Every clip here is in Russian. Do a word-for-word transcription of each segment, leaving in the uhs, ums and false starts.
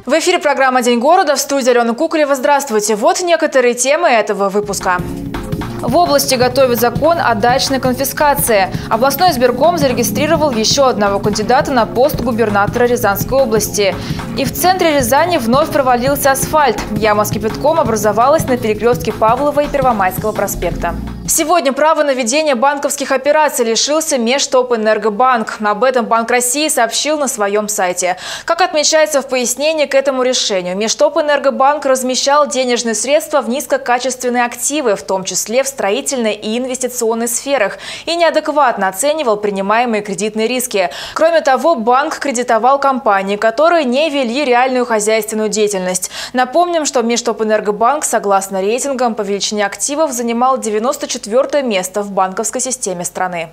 В эфире программа «День города», в студии Алена Куколева. Здравствуйте. Вот некоторые темы этого выпуска. В области готовят закон о дачной конфискации. Областной избирком зарегистрировал еще одного кандидата на пост губернатора Рязанской области. И в центре Рязани вновь провалился асфальт. Яма с кипятком образовалась на перекрестке Павлова и Первомайского проспекта. Сегодня право на ведение банковских операций лишился Межтопэнергобанк. Об этом Банк России сообщил на своем сайте. Как отмечается в пояснении к этому решению, Межтопэнергобанк размещал денежные средства в низкокачественные активы, в том числе в строительной и инвестиционной сферах, и неадекватно оценивал принимаемые кредитные риски. Кроме того, банк кредитовал компании, которые не вели реальную хозяйственную деятельность. Напомним, что Межтопэнергобанк, согласно рейтингам по величине активов, занимал девяносто четвёртое место в банковской системе страны.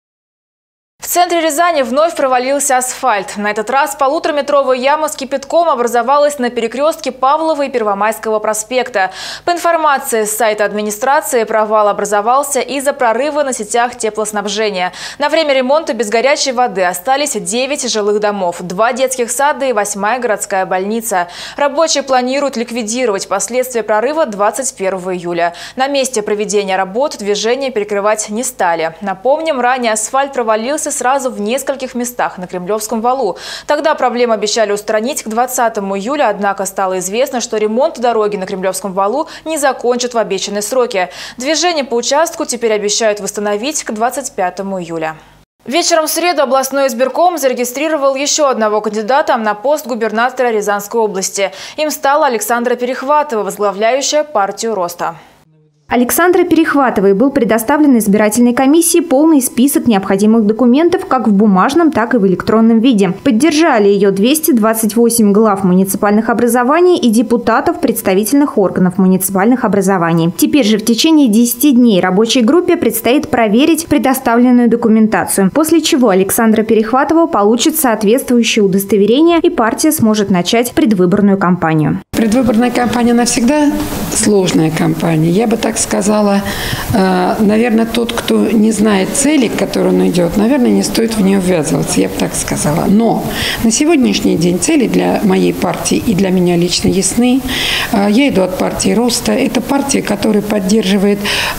В центре Рязани вновь провалился асфальт. На этот раз полутораметровая яма с кипятком образовалась на перекрестке Павлова и Первомайского проспекта. По информации с сайта администрации, провал образовался из-за прорыва на сетях теплоснабжения. На время ремонта без горячей воды остались девять жилых домов, два детских сада и восьмая городская больница. Рабочие планируют ликвидировать последствия прорыва двадцать первого июля. На месте проведения работ движение перекрывать не стали. Напомним, ранее асфальт провалился сразу в нескольких местах на Кремлевском валу. Тогда проблему обещали устранить к двадцатому июля, однако стало известно, что ремонт дороги на Кремлевском валу не закончат в обещанные сроки. Движение по участку теперь обещают восстановить к двадцать пятому июля. Вечером в среду областной избирком зарегистрировал еще одного кандидата на пост губернатора Рязанской области. Им стала Александра Перехватова, возглавляющая партию Роста. Александре Перехватовой был предоставлен избирательной комиссии полный список необходимых документов как в бумажном, так и в электронном виде. Поддержали ее двести двадцать восемь глав муниципальных образований и депутатов представительных органов муниципальных образований. Теперь же в течение десяти дней рабочей группе предстоит проверить предоставленную документацию, после чего Александра Перехватова получит соответствующее удостоверение, и партия сможет начать предвыборную кампанию. Предвыборная кампания навсегда сложная кампания. Я бы так сказала, наверное, тот, кто не знает цели, к которой он идет, наверное, не стоит в нее ввязываться, я бы так сказала. Но на сегодняшний день цели для моей партии и для меня лично ясны. Я иду от партии Роста. Это партия, которая поддерживает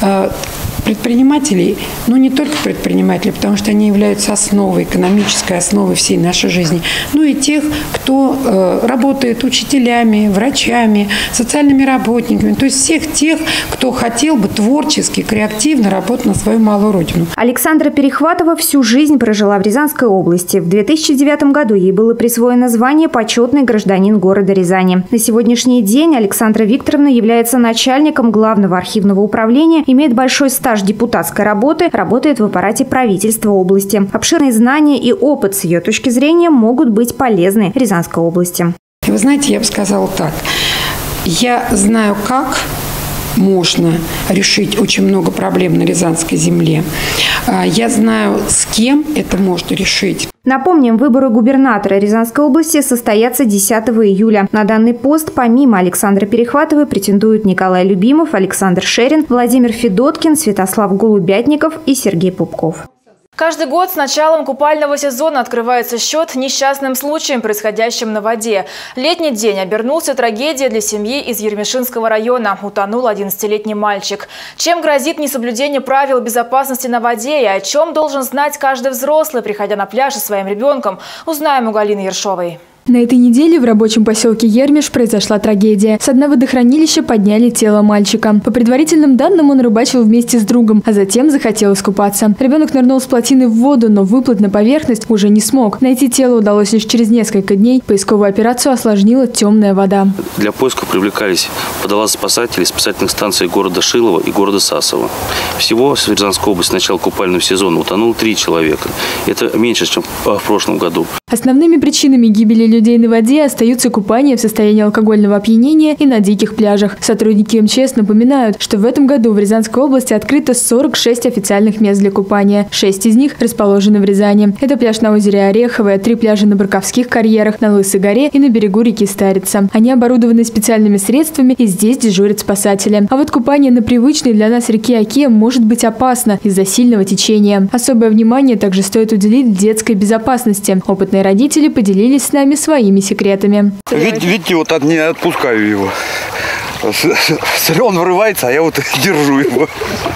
предпринимателей, но не только предпринимателей, потому что они являются основой, экономической основой всей нашей жизни, но и тех, кто э, работает учителями, врачами, социальными работниками, то есть всех тех, кто хотел бы творчески, креативно работать на свою малую родину. Александра Перехватова всю жизнь прожила в Рязанской области. В две тысячи девятом году ей было присвоено звание «Почетный гражданин города Рязани». На сегодняшний день Александра Викторовна является начальником главного архивного управления, имеет большой стаж депутатской работы, работает в аппарате правительства области. Обширные знания и опыт с ее точки зрения могут быть полезны Рязанской области. Вы знаете, я бы сказала так. Я знаю, как можно решить очень много проблем на Рязанской земле. Я знаю, с кем это можно решить. Напомним, выборы губернатора Рязанской области состоятся десятого июля. На данный пост помимо Александры Перехватовой претендуют Николай Любимов, Александр Шерин, Владимир Федоткин, Святослав Голубятников и Сергей Пупков. Каждый год с началом купального сезона открывается счет несчастным случаям, происходящим на воде. Летний день обернулся трагедией для семьи из Ермешинского района. Утонул одиннадцатилетний мальчик. Чем грозит несоблюдение правил безопасности на воде и о чем должен знать каждый взрослый, приходя на пляж со своим ребенком, узнаем у Галины Ершовой. На этой неделе в рабочем поселке Ермеш произошла трагедия. С дна водохранилища подняли тело мальчика. По предварительным данным, он рыбачил вместе с другом, а затем захотел искупаться. Ребенок нырнул с плотины в воду, но выплыть на поверхность уже не смог. Найти тело удалось лишь через несколько дней. Поисковую операцию осложнила темная вода. Для поиска привлекались водолазы-спасатели спасательных станций города Шилова и города Сасово. Всего в Рязанской области с начала купального сезона утонуло три человека. Это меньше, чем в прошлом году. Основными причинами гибели людей на воде остаются купание в состоянии алкогольного опьянения и на диких пляжах. Сотрудники эм че эс напоминают, что в этом году в Рязанской области открыто сорок шесть официальных мест для купания. Шесть из них расположены в Рязани. Это пляж на озере Ореховое, три пляжа на Барковских карьерах, на Лысой горе и на берегу реки Старица. Они оборудованы специальными средствами, и здесь дежурят спасатели. А вот купание на привычной для нас реке Оке может быть опасно из-за сильного течения. Особое внимание также стоит уделить детской безопасности. Опытные родители поделились с нами своими секретами. Видите, видите, вот не отпускаю его. Он врывается, а я вот держу его.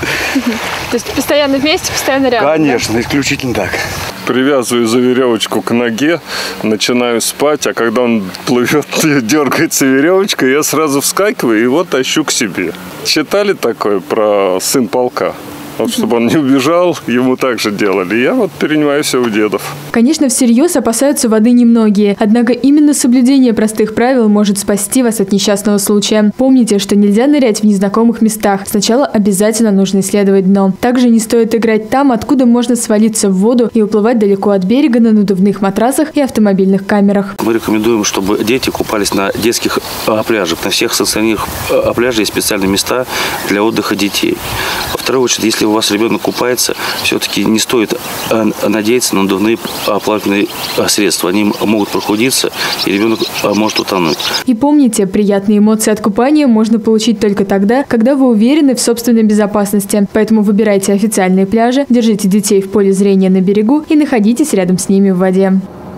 То есть постоянно вместе, постоянно рядом? Конечно, да? Исключительно так. Привязываю за веревочку к ноге, начинаю спать, а когда он плывет, дергается веревочка, я сразу вскакиваю и его тащу к себе. Читали такое про сын полка? Вот, чтобы он не убежал, ему так же делали. Я вот перенимаю все у дедов. Конечно, всерьез опасаются воды немногие. Однако именно соблюдение простых правил может спасти вас от несчастного случая. Помните, что нельзя нырять в незнакомых местах. Сначала обязательно нужно исследовать дно. Также не стоит играть там, откуда можно свалиться в воду и уплывать далеко от берега на надувных матрасах и автомобильных камерах. Мы рекомендуем, чтобы дети купались на детских пляжах. На всех социальных пляжах есть специальные места для отдыха детей. Во вторую очередь, если у вас ребенок купается, все-таки не стоит надеяться на надувные плавательные средства. Они могут прохудиться, и ребенок может утонуть. И помните, приятные эмоции от купания можно получить только тогда, когда вы уверены в собственной безопасности. Поэтому выбирайте официальные пляжи, держите детей в поле зрения на берегу и находитесь рядом с ними в воде.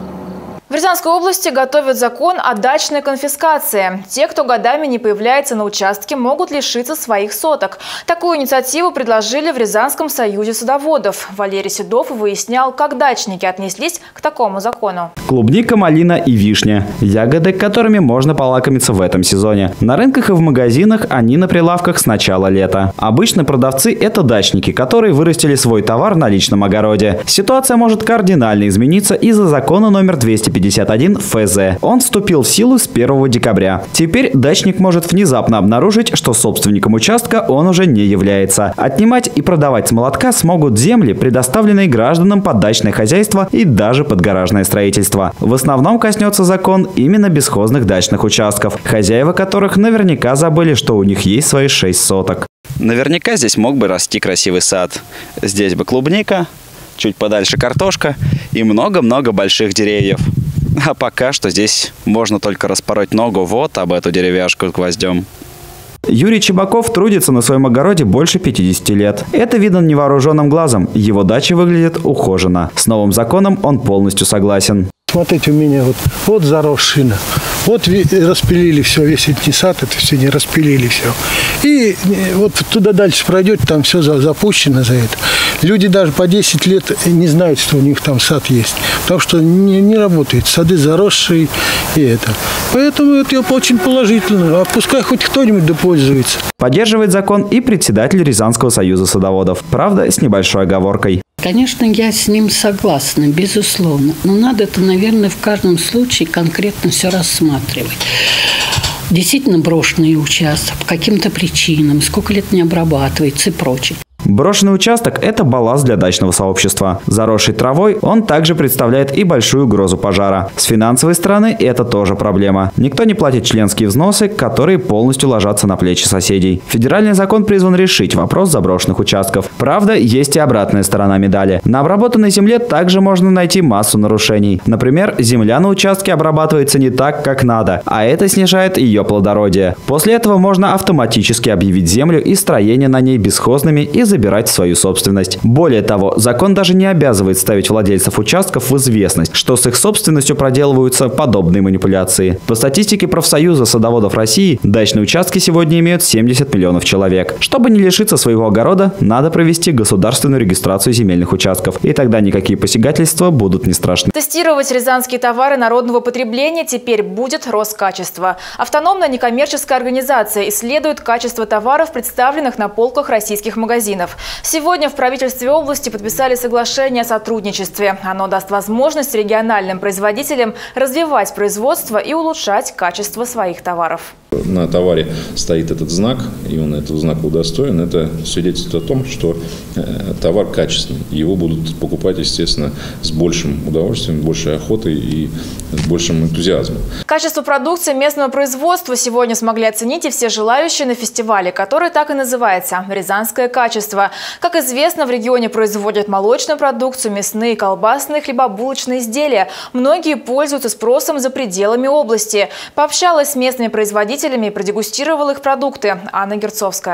В Рязанской области готовят закон о дачной конфискации. Те, кто годами не появляется на участке, могут лишиться своих соток. Такую инициативу предложили в Рязанском союзе садоводов. Валерий Седов выяснял, как дачники отнеслись к такому закону. Клубника, малина и вишня. Ягоды, которыми можно полакомиться в этом сезоне. На рынках и в магазинах они на прилавках с начала лета. Обычно продавцы – это дачники, которые вырастили свой товар на личном огороде. Ситуация может кардинально измениться из-за закона номер двести пятьдесят один эф зэ. Он вступил в силу с первого декабря. Теперь дачник может внезапно обнаружить, что собственником участка он уже не является. Отнимать и продавать с молотка смогут земли, предоставленные гражданам под дачное хозяйство и даже под гаражное строительство. В основном коснется закон именно бесхозных дачных участков, хозяева которых наверняка забыли, что у них есть свои шесть соток. Наверняка здесь мог бы расти красивый сад. Здесь бы клубника, чуть подальше картошка и много-много больших деревьев. А пока что здесь можно только распороть ногу вот об эту деревяшку с гвоздем. Юрий Чебаков трудится на своем огороде больше пятидесяти лет. Это видно невооруженным глазом. Его дача выглядит ухоженно. С новым законом он полностью согласен. Смотрите, у меня вот, вот заросшина. Вот распилили все, весь этот сад, это все не распилили все. И вот туда дальше пройдете, там все запущено за это. Люди даже по десять лет не знают, что у них там сад есть. Потому что не, не работает. Сады заросшие и это. Поэтому это я очень положительно. А пускай хоть кто-нибудь да пользуется. Поддерживает закон и председатель Рязанского союза садоводов. Правда, с небольшой оговоркой. Конечно, я с ним согласна, безусловно. Но надо это, наверное, в каждом случае конкретно все рассматривать. Действительно брошенный участок, по каким-то причинам, сколько лет не обрабатывается и прочее. Брошенный участок – это балласт для дачного сообщества. Заросший травой он также представляет и большую угрозу пожара. С финансовой стороны это тоже проблема. Никто не платит членские взносы, которые полностью ложатся на плечи соседей. Федеральный закон призван решить вопрос заброшенных участков. Правда, есть и обратная сторона медали. На обработанной земле также можно найти массу нарушений. Например, земля на участке обрабатывается не так, как надо, а это снижает ее плодородие. После этого можно автоматически объявить землю и строения на ней бесхозными и забирать в свою собственность. Более того, закон даже не обязывает ставить владельцев участков в известность, что с их собственностью проделываются подобные манипуляции. По статистике профсоюза садоводов России, дачные участки сегодня имеют семьдесят миллионов человек. Чтобы не лишиться своего огорода, надо провести государственную регистрацию земельных участков, и тогда никакие посягательства будут не страшны. Тестировать рязанские товары народного потребления теперь будет Роскачество. Автономная некоммерческая организация исследует качество товаров, представленных на полках российских магазинов. Сегодня в правительстве области подписали соглашение о сотрудничестве. Оно даст возможность региональным производителям развивать производство и улучшать качество своих товаров. На товаре стоит этот знак, и он этого знака удостоен. Это свидетельствует о том, что товар качественный. Его будут покупать, естественно, с большим удовольствием, большей охотой и с большим энтузиазмом. Качество продукции местного производства сегодня смогли оценить и все желающие на фестивале, который так и называется «Рязанское качество». Как известно, в регионе производят молочную продукцию, мясные, колбасные, хлебобулочные изделия. Многие пользуются спросом за пределами области. Пообщалась с местными производителями и продегустировала их продукты. Анна Герцовская.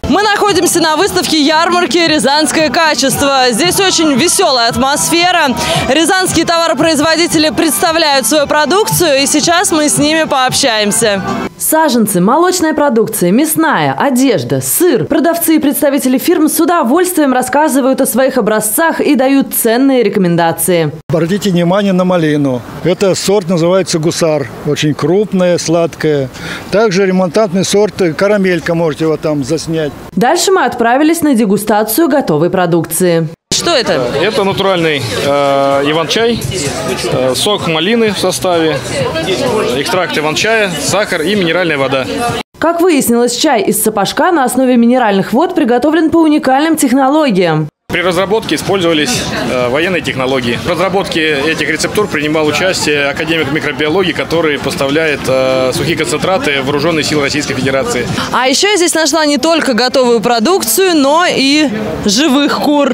Мы находимся на выставке ярмарки «Рязанское качество». Здесь очень веселая атмосфера. Рязанские товаропроизводители представляют свою продукцию, и сейчас мы с ними пообщаемся. Саженцы, молочная продукция, мясная, одежда, сыр. Продавцы и представители фирм с удовольствием рассказывают о своих образцах и дают ценные рекомендации. Обратите внимание на малину. Это сорт называется «Гусар». Очень крупная, сладкая. Также ремонтантный сорт «Карамелька», можете его там заснять. Дальше мы отправились на дегустацию готовой продукции. Что это? Это натуральный э, иван-чай, э, сок малины в составе, экстракт иван-чая, сахар и минеральная вода. Как выяснилось, чай из сапожка на основе минеральных вод приготовлен по уникальным технологиям. При разработке использовались э, военные технологии. В разработке этих рецептур принимал участие академик микробиологии, который поставляет э, сухие концентраты в вооруженные силы Российской Федерации. А еще я здесь нашла не только готовую продукцию, но и живых кур.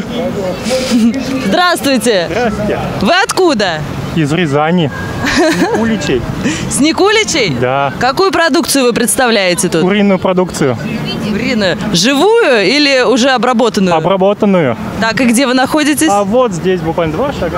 Здравствуйте! Здравствуйте! Вы откуда? Из Рязани. С Никуличей. С Никуличей? Да. Какую продукцию вы представляете тут? Куриную продукцию. Куриную. Живую или уже обработанную? Обработанную. Так, и где вы находитесь? А вот здесь буквально два шага.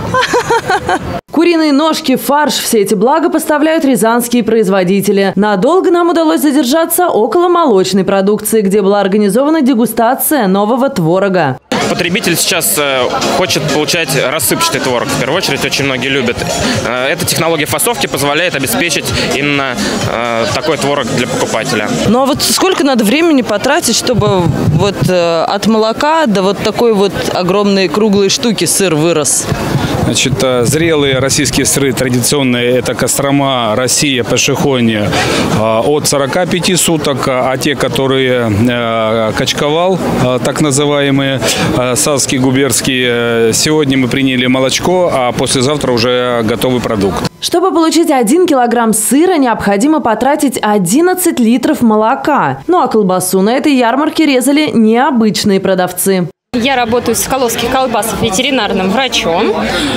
Куриные ножки, фарш – все эти блага поставляют рязанские производители. Надолго нам удалось задержаться около молочной продукции, где была организована дегустация нового творога. Потребитель сейчас хочет получать рассыпчатый творог. В первую очередь, очень многие любят. Эта технология фасовки позволяет обеспечить именно такой творог для покупателя. Ну а вот сколько надо времени потратить, чтобы вот от молока до вот такой вот огромной круглой штуки сыр вырос? Значит, зрелые российские сыры традиционные – это Кострома, Россия, Пашихонье от сорока пяти суток, а те, которые Качковал, так называемые, Савский, Губерский, сегодня мы приняли молочко, а послезавтра уже готовый продукт. Чтобы получить один килограмм сыра, необходимо потратить одиннадцать литров молока. Ну а колбасу на этой ярмарке резали необычные продавцы. Я работаю в Соколовских колбасах ветеринарным врачом.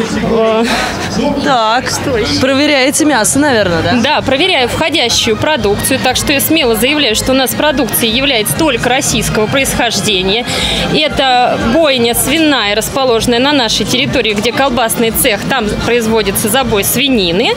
Так, проверяете мясо, наверное, да? Да, проверяю входящую продукцию, так что я смело заявляю, что у нас продукция является только российского происхождения. Это бойня свиная, расположенная на нашей территории, где колбасный цех, там производится забой свинины.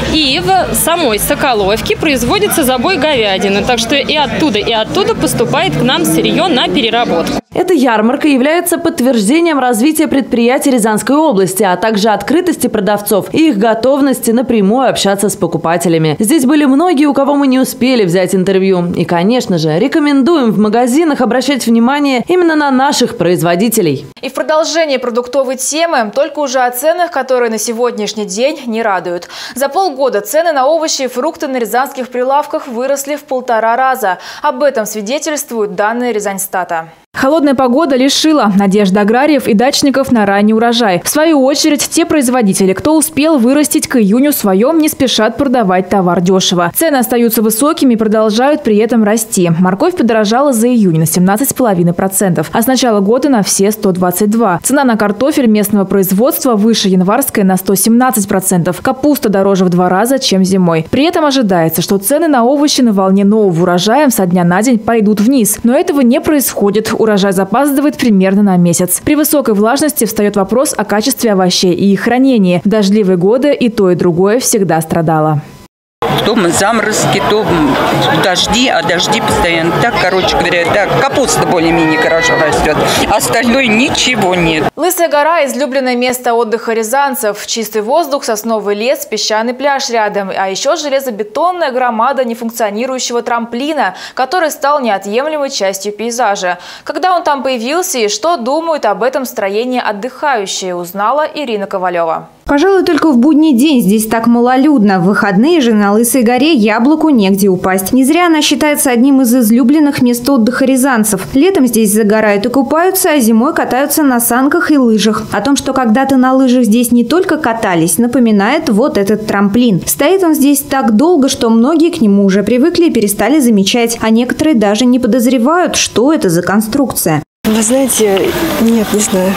И в самой Соколовке производится забой говядины. Так что и оттуда, и оттуда поступает к нам сырье на переработку. Эта ярмарка является подтверждением развития предприятий Рязанской области, а также открытости продавцов и их готовности напрямую общаться с покупателями. Здесь были многие, у кого мы не успели взять интервью. И, конечно же, рекомендуем в магазинах обращать внимание именно на наших производителей. И в продолжении продуктовой темы, только уже о ценах, которые на сегодняшний день не радуют. За полгода цены на овощи и фрукты на рязанских прилавках выросли в полтора раза. Об этом свидетельствуют данные Рязаньстата. Холодная погода лишила надежды аграриев и дачников на ранний урожай. В свою очередь, те производители, кто успел вырастить к июню своем, не спешат продавать товар дешево. Цены остаются высокими и продолжают при этом расти. Морковь подорожала за июнь на семнадцать целых пять десятых процента, а с начала года на все сто двадцать два процента. Цена на картофель местного производства выше январской на сто семнадцать процентов. Капуста дороже в два раза, чем зимой. При этом ожидается, что цены на овощи на волне нового урожая со дня на день пойдут вниз. Но этого не происходит. Урожай запаздывает примерно на месяц. При высокой влажности встает вопрос о качестве овощей и их хранении. В дождливые годы и то, и другое всегда страдало. То заморозки, то дожди, а дожди постоянно. Так, короче говоря, так, капуста более-менее хорошо растет. Остальное ничего нет. Лысая гора – излюбленное место отдыха рязанцев. Чистый воздух, сосновый лес, песчаный пляж рядом. А еще железобетонная громада нефункционирующего трамплина, который стал неотъемлемой частью пейзажа. Когда он там появился и что думают об этом строении отдыхающие, узнала Ирина Ковалева. Пожалуй, только в будний день здесь так малолюдно. В выходные же на Лысой горе яблоку негде упасть. Не зря она считается одним из излюбленных мест отдыха рязанцев. Летом здесь загорают и купаются, а зимой катаются на санках и лыжах. О том, что когда-то на лыжах здесь не только катались, напоминает вот этот трамплин. Стоит он здесь так долго, что многие к нему уже привыкли и перестали замечать. А некоторые даже не подозревают, что это за конструкция. Вы знаете, нет, не знаю.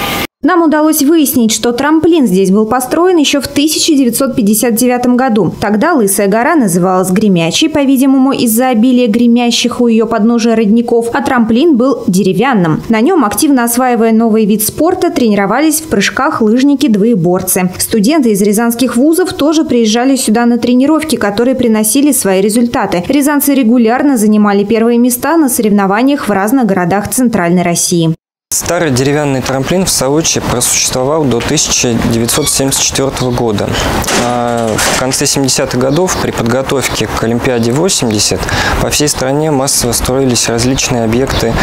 Нам удалось выяснить, что трамплин здесь был построен еще в тысяча девятьсот пятьдесят девятом году. Тогда Лысая гора называлась Гремячей, по-видимому, из-за обилия гремящих у ее подножия родников, а трамплин был деревянным. На нем, активно осваивая новый вид спорта, тренировались в прыжках лыжники-двоеборцы. Студенты из рязанских вузов тоже приезжали сюда на тренировки, которые приносили свои результаты. Рязанцы регулярно занимали первые места на соревнованиях в разных городах Центральной России. Старый деревянный трамплин в Сауче просуществовал до тысяча девятьсот семьдесят четвёртого года. А в конце семидесятых годов при подготовке к Олимпиаде восемьдесят по всей стране массово строились различные объекты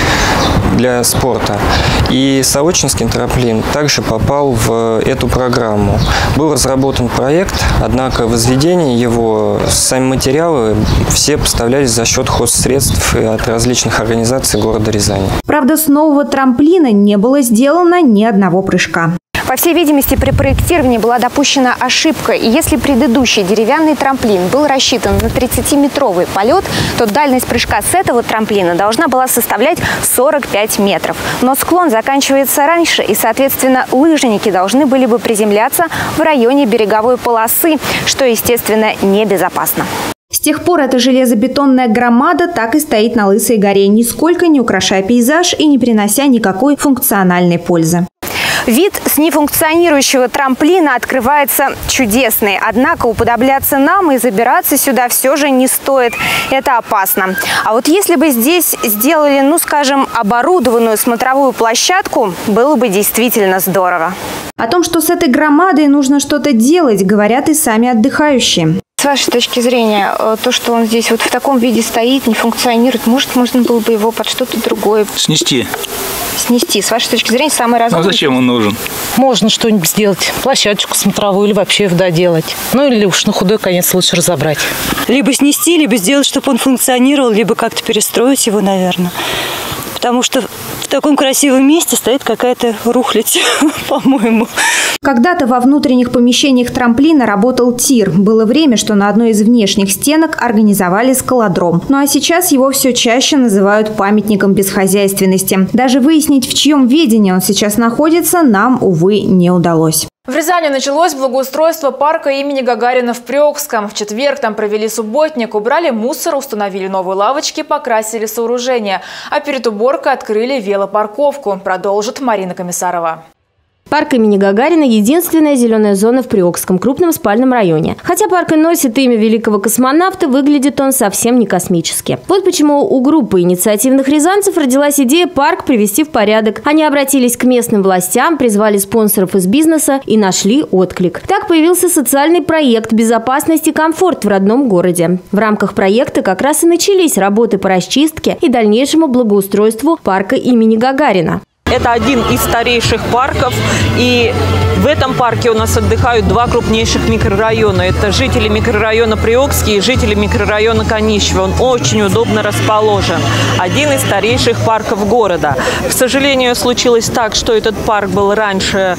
для спорта. И Саучинский трамплин также попал в эту программу. Был разработан проект, однако возведение его, сами материалы, все поставлялись за счет хозсредств от различных организаций города Рязани. Правда, с нового трамплина не было сделано ни одного прыжка. По всей видимости, при проектировании была допущена ошибка. И если предыдущий деревянный трамплин был рассчитан на тридцатиметровый полет, то дальность прыжка с этого трамплина должна была составлять сорок пять метров. Но склон заканчивается раньше, и, соответственно, лыжники должны были бы приземляться в районе береговой полосы, что, естественно, небезопасно. С тех пор эта железобетонная громада так и стоит на Лысой горе, нисколько не украшая пейзаж и не принося никакой функциональной пользы. Вид с нефункционирующего трамплина открывается чудесный. Однако уподобляться нам и забираться сюда все же не стоит. Это опасно. А вот если бы здесь сделали, ну скажем, оборудованную смотровую площадку, было бы действительно здорово. О том, что с этой громадой нужно что-то делать, говорят и сами отдыхающие. С вашей точки зрения, то, что он здесь вот в таком виде стоит, не функционирует, может, можно было бы его под что-то другое снести? Снести. С вашей точки зрения, самый разумный. А зачем он нужен? Можно что-нибудь сделать. Площадочку смотровую или вообще доделать. Ну или уж на худой конец лучше разобрать. Либо снести, либо сделать, чтобы он функционировал, либо как-то перестроить его, наверное. Потому что в таком красивом месте стоит какая-то рухлядь, по-моему. Когда-то во внутренних помещениях трамплина работал тир. Было время, что на одной из внешних стенок организовали скалодром. Ну а сейчас его все чаще называют памятником безхозяйственности. Даже выяснить, в чьем ведении он сейчас находится, нам, увы, не удалось. В Рязани началось благоустройство парка имени Гагарина в Приокском. В четверг там провели субботник, убрали мусор, установили новые лавочки, покрасили сооружения. А перед уборкой открыли велопарковку. Продолжит Марина Комиссарова. Парк имени Гагарина – единственная зеленая зона в Приокском крупном спальном районе. Хотя парк и носит имя великого космонавта, выглядит он совсем не космически. Вот почему у группы инициативных рязанцев родилась идея парк привести в порядок. Они обратились к местным властям, призвали спонсоров из бизнеса и нашли отклик. Так появился социальный проект «Безопасность и комфорт» в родном городе. В рамках проекта как раз и начались работы по расчистке и дальнейшему благоустройству парка имени Гагарина. Это один из старейших парков, и в этом парке у нас отдыхают два крупнейших микрорайона. Это жители микрорайона Приокский и жители микрорайона Конищево. Он очень удобно расположен. Один из старейших парков города. К сожалению, случилось так, что этот парк был раньше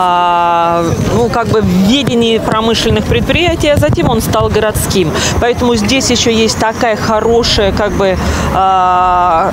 а, ну, как бы в ведении промышленных предприятий, а затем он стал городским. Поэтому здесь еще есть такая хорошая, как бы, а,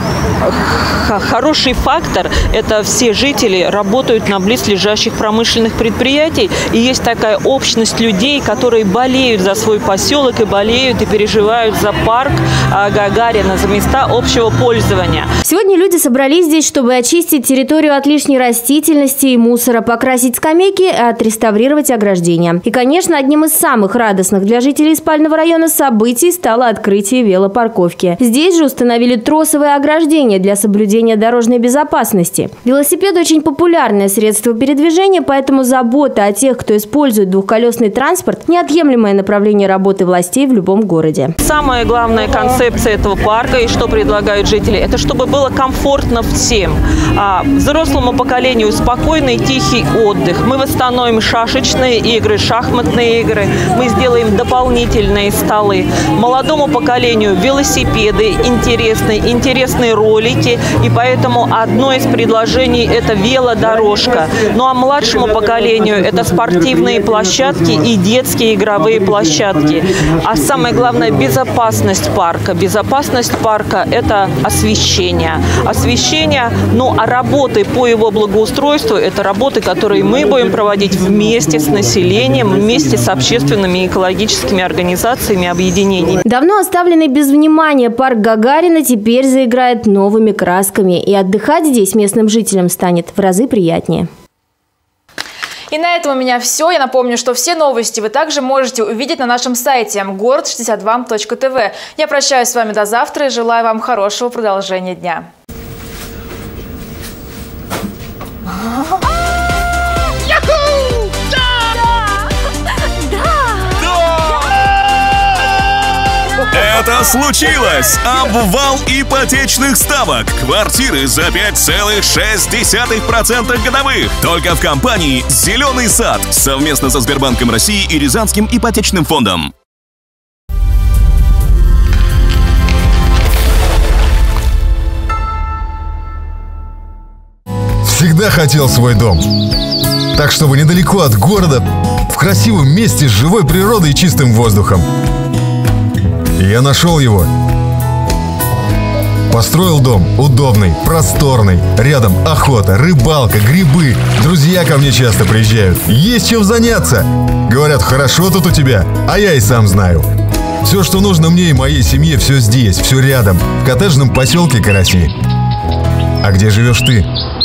хороший фактор. Это все жители работают на близлежащих промышленных предприятий. И есть такая общность людей, которые болеют за свой поселок и болеют и переживают за парк Гагарина, за места общего пользования. Сегодня люди собрались здесь, чтобы очистить территорию от лишней растительности и мусора, покрасить скамейки и отреставрировать ограждения. И, конечно, одним из самых радостных для жителей спального района событий стало открытие велопарковки. Здесь же установили тросовые ограждения для соблюдения дорожной безопасности. Велосипед – очень популярное средство передвижения, поэтому забота о тех, кто использует двухколесный транспорт – неотъемлемое направление работы властей в любом городе. Самая главная концепция этого парка и что предлагают жители – это чтобы было комфортно всем. А взрослому поколению спокойный, тихий отдых. Мы восстановим шашечные игры, шахматные игры. Мы сделаем дополнительные столы. Молодому поколению велосипеды интересные, интересные ролики. И поэтому одно из предложений положении это велодорожка. Ну а младшему поколению это спортивные площадки и детские игровые площадки. А самое главное – безопасность парка. Безопасность парка – это освещение. Освещение, ну а работы по его благоустройству – это работы, которые мы будем проводить вместе с населением, вместе с общественными и экологическими организациями, объединениями. Давно оставленный без внимания парк Гагарина теперь заиграет новыми красками. И отдыхать здесь местным жителям станет в разы приятнее. И на этом у меня все. Я напомню, что все новости вы также можете увидеть на нашем сайте город шестьдесят два точка тв. Я прощаюсь с вами до завтра и желаю вам хорошего продолжения дня. Это случилось! Обвал ипотечных ставок. Квартиры за пять целых шесть десятых процента годовых. Только в компании «Зеленый сад» совместно со Сбербанком России и Рязанским ипотечным фондом. Всегда хотел свой дом. Так, чтобы недалеко от города, в красивом месте с живой природой и чистым воздухом. Я нашел его. Построил дом удобный, просторный. Рядом охота, рыбалка, грибы. Друзья ко мне часто приезжают. Есть чем заняться. Говорят, хорошо тут у тебя, а я и сам знаю. Все, что нужно мне и моей семье, все здесь, все рядом. В коттеджном поселке Караси. А где живешь ты?